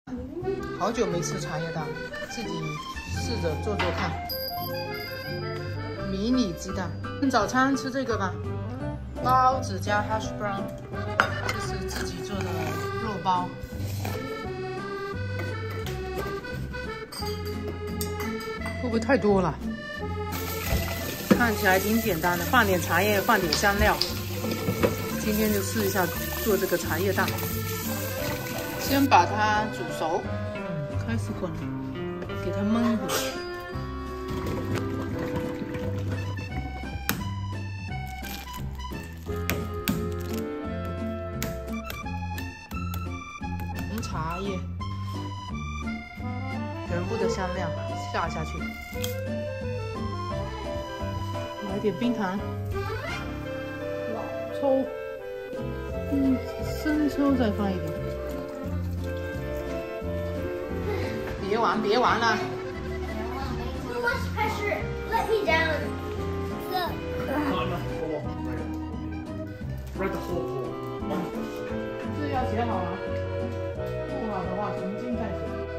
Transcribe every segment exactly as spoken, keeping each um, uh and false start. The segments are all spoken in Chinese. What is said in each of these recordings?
好久没吃茶叶蛋了，自己试着做做看。迷你鸡蛋，早餐吃这个吧。包子加 hash brown， 这是自己做的肉包。会不会太多了？看起来挺简单的，放点茶叶，放点香料。今天就试一下做这个茶叶蛋。先把它煮熟，开始滚了，给它焖一会儿。红茶叶，全部的香料下下去，来点冰糖，老抽，嗯，生抽再放一点。别玩，别玩了。 开始 let me down。 字要写好了，不好的话重新再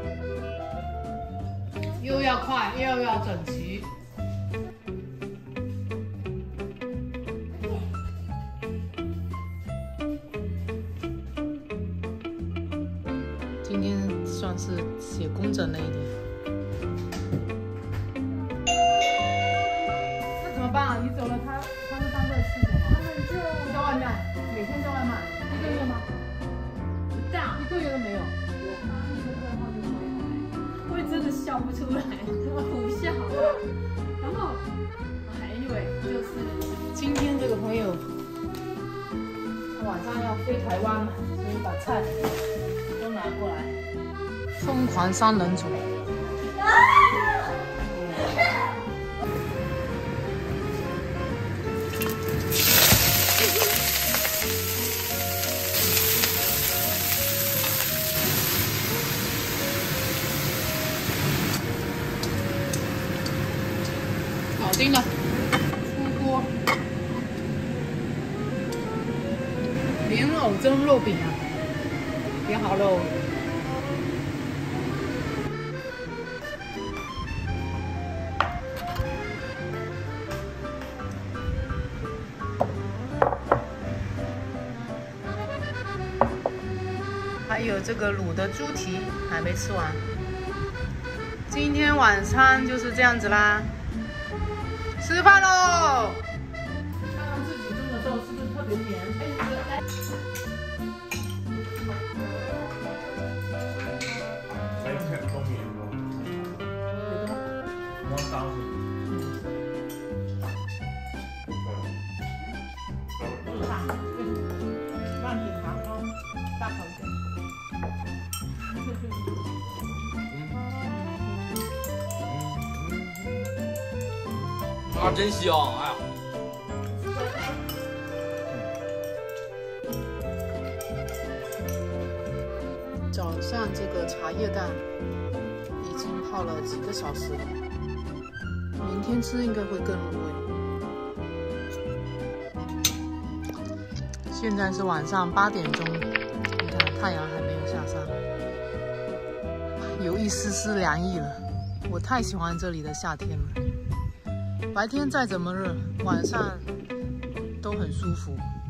写。又要快，又要整齐。今天算是写工整了一点。那怎么办啊？你走了，他他们三个吃什么？他们就叫外卖，每天叫外卖，一个月吗？ 不到， 一个月都没有。 我真的笑不出来，我苦笑。然后我还以为就是今天这个朋友，他晚上要飞台湾嘛，所以把菜都拿过来。疯狂三人组。搞定了，出锅。莲藕蒸肉饼啊，点好喽。还有这个卤的猪蹄还没吃完。今天晚餐就是这样子啦，吃饭喽！看看自己蒸的时候是不是特别黏？哎， 喺劇都面喎，我三十。 慢点糖哦，大口一点。 啊，真香！哎呀， 早上这个茶叶蛋已经泡了几个小时了，明天吃应该会更入味。现在是晚上八点钟，你看太阳还没有下山，有一丝丝凉意了。我太喜欢这里的夏天了，白天再怎么热，晚上都很舒服。